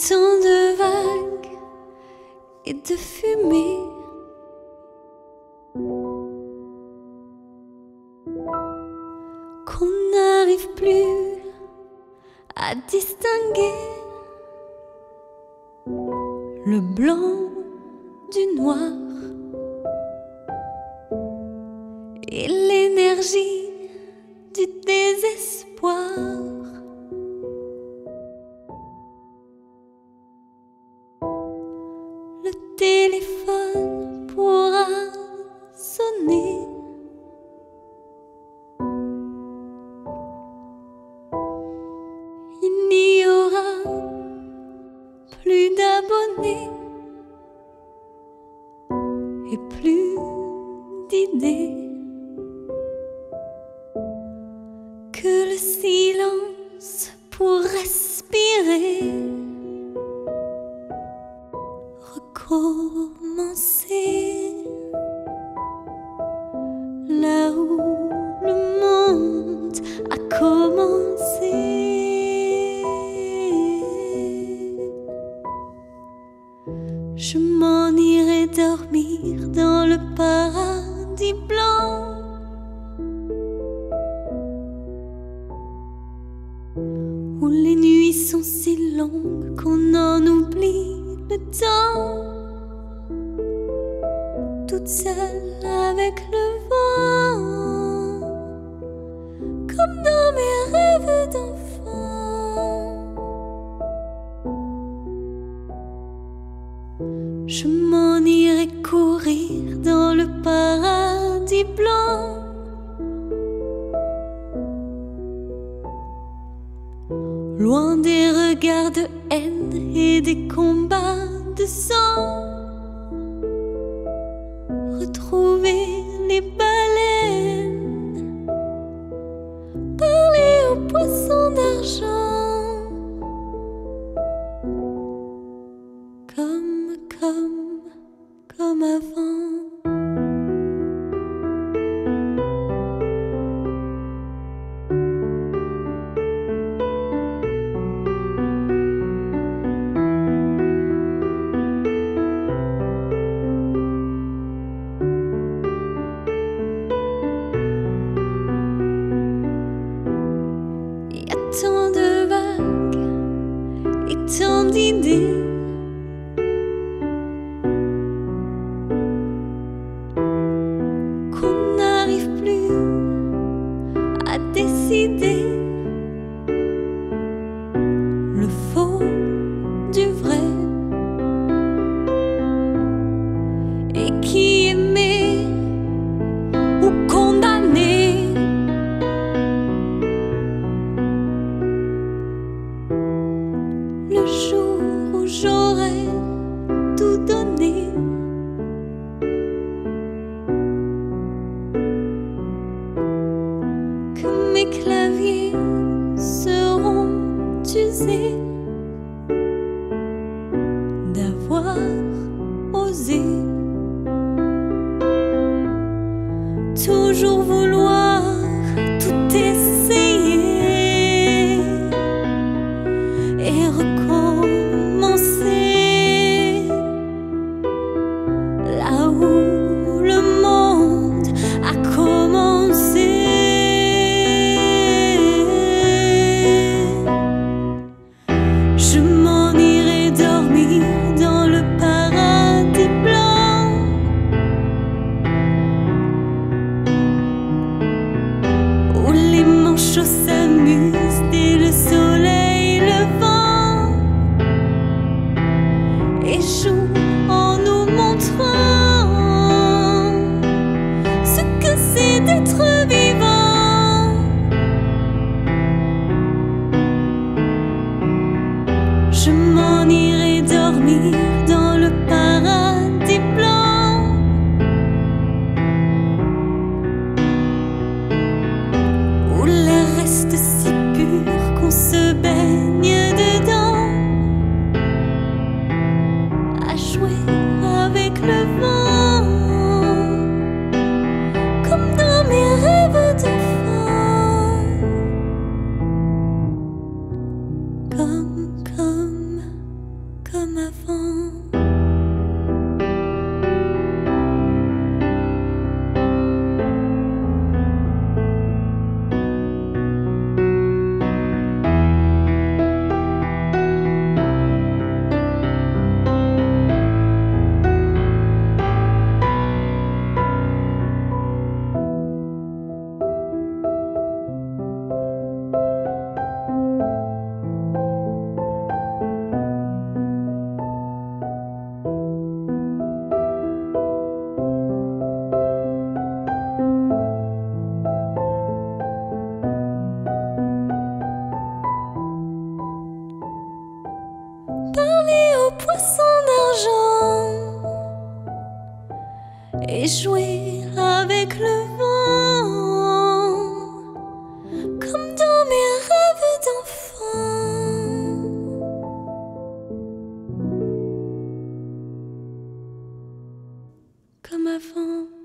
tant de vagues et de fumée qu'on n'arrive plus à distinguer le blanc du noir et l'énergie du désespoir. Le téléphone pourra sonner. Il n'y aura plus d'abonnés et plus d'idées. Que le silence pour respirer, recommencer là où le monde a commencé. Je m'en irai dormir dans le paradis blanc où les nuits sont si longues qu'on en oublie le temps, toute seule avec le vent, comme dans mes rêves d'enfant. Je m'en irai courir dans le paradis blanc loin des regards de haine et des combats de sang. Retrouver les baleines, parler aux poissons d'argent, comme avant. Tant de vagues et tant d'idées qu'on n'arrive plus à décider le faux du vrai, et qui aimait ou condamné. Le jour où j'aurais tout donné, que mes claviers seront usés d'avoir osé toujours vouloir tout essayer et recommencer là où le monde a commencé. Je m'en irai dormir dans le paradis blanc où les manchots s'amusent et le soleil levant et joue en nous montrant ce que c'est d'être vivant. Je m'en irai dormir dans le paradis blanc où l'air reste si pur qu'on se baigne dedans, à jouer avec le vent, comme dans mes rêves d'enfant. Comme comme avant. Parler aux poissons d'argent et jouer avec le vent, comme dans mes rêves d'enfant. Comme avant.